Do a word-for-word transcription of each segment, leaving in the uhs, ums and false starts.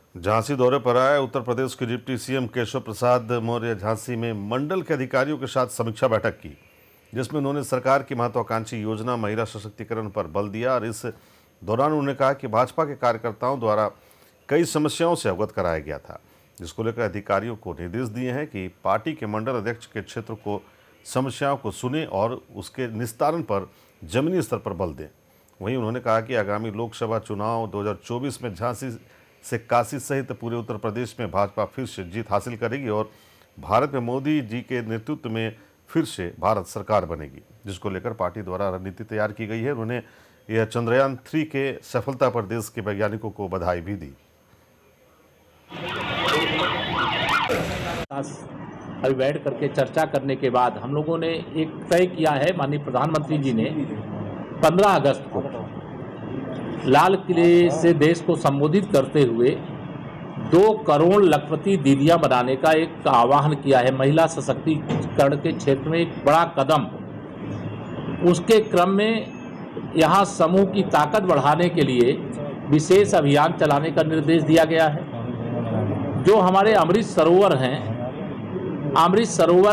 झांसी दौरे पर आए उत्तर प्रदेश के डिप्टी सीएम केशव प्रसाद मौर्य झांसी में मंडल के अधिकारियों के साथ समीक्षा बैठक की, जिसमें उन्होंने सरकार की महत्वाकांक्षी योजना महिला सशक्तिकरण पर बल दिया और इस दौरान उन्होंने कहा कि भाजपा के कार्यकर्ताओं द्वारा कई समस्याओं से अवगत कराया गया था, जिसको लेकर अधिकारियों को निर्देश दिए हैं कि पार्टी के मंडल अध्यक्ष के क्षेत्र को समस्याओं को सुने और उसके निस्तारण पर जमीनी स्तर पर बल दें। वहीं उन्होंने कहा कि आगामी लोकसभा चुनाव दो हज़ार चौबीस में झांसी से काशी सहित पूरे उत्तर प्रदेश में भाजपा फिर से जीत हासिल करेगी और भारत में मोदी जी के नेतृत्व में फिर से भारत सरकार बनेगी, जिसको लेकर पार्टी द्वारा रणनीति तैयार की गई है। उन्होंने यह चंद्रयान थ्री के सफलता पर देश के वैज्ञानिकों को बधाई भी दी। अभी बैठ करके चर्चा करने के बाद हम लोगों ने एक तय किया है, माननीय प्रधानमंत्री जी ने पंद्रह अगस्त को लाल किले से देश को संबोधित करते हुए दो करोड़ लखपति दीदियां बनाने का एक आह्वान किया है। महिला सशक्तिकरण के क्षेत्र में एक बड़ा कदम। उसके क्रम में यहाँ समूह की ताकत बढ़ाने के लिए विशेष अभियान चलाने का निर्देश दिया गया है। जो हमारे अमृत सरोवर हैं, अमृत सरोवर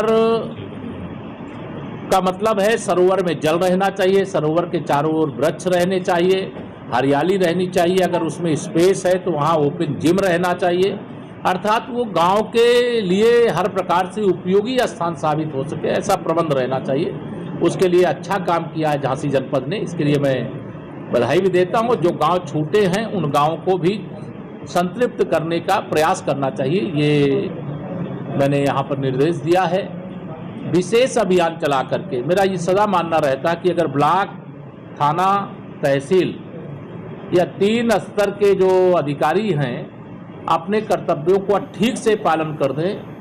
का मतलब है सरोवर में जल रहना चाहिए, सरोवर के चारों ओर वृक्ष रहने चाहिए, हरियाली रहनी चाहिए। अगर उसमें स्पेस है तो वहाँ ओपन जिम रहना चाहिए, अर्थात वो गांव के लिए हर प्रकार से उपयोगी स्थान साबित हो सके, ऐसा प्रबंध रहना चाहिए। उसके लिए अच्छा काम किया है झांसी जनपद ने, इसके लिए मैं बधाई भी देता हूँ। जो गांव छूटे हैं उन गाँव को भी संतृप्त करने का प्रयास करना चाहिए, ये मैंने यहाँ पर निर्देश दिया है। विशेष अभियान चला करके मेरा ये सदा मानना रहता है कि अगर ब्लॉक, थाना, तहसील या तीन स्तर के जो अधिकारी हैं अपने कर्तव्यों को ठीक से पालन कर दें